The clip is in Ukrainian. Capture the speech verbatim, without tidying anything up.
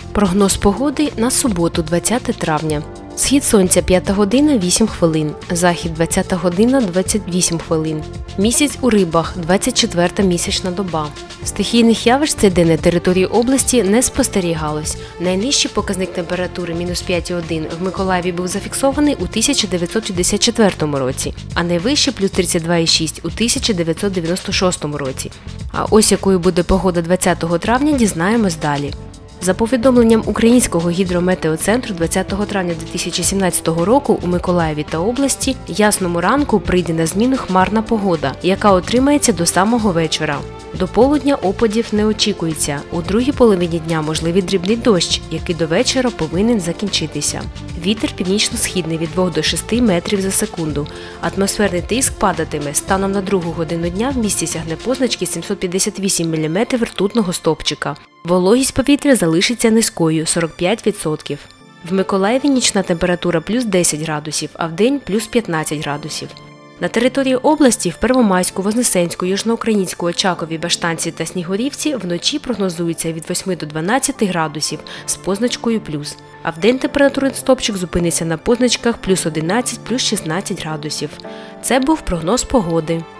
Прогноз погоди на суботу, двадцяте травня. Схід сонця п'ята година вісім хвилин, захід двадцята година двадцять вісім хвилин. Місяць у рибах, двадцять четверта місячна доба. Стихійних явищ цей день на території області не спостерігалось. Найнижчий показник температури мінус п'ять цілих одна в Миколаєві був зафіксований у тисяча дев'ятсот шістдесят четвертому році, а найвищий плюс тридцять два цілих шість у тисяча дев'ятсот дев'яносто шостому році. А ось якою буде погода двадцятого травня, дізнаємось далі. За повідомленням Українського гідрометеоцентру, двадцятого травня дві тисячі сімнадцятого року у Миколаєві та області ясному ранку прийде на зміну хмарна погода, яка отримається до самого вечора. До полудня опадів не очікується. У другій половині дня можливий дрібний дощ, який до вечора повинен закінчитися. Вітер північно-східний від двох до шести метрів за секунду. Атмосферний тиск падатиме. Станом на другу годину дня в місті сягне позначки сімсот п'ятдесят вісім міліметрів ртутного стовпчика. Вологість повітря залишиться низькою – сорок п'ять відсотків. В Миколаєві нічна температура плюс десять градусів, а вдень плюс п'ятнадцять градусів. На території області в Первомайську, Вознесенську, Южноукраїнську, Очакові, Баштанці та Снігурівці вночі прогнозується від восьми до дванадцяти градусів з позначкою плюс, а вдень температурний стовпчик зупиниться на позначках плюс одинадцять, плюс шістнадцять градусів. Це був прогноз погоди.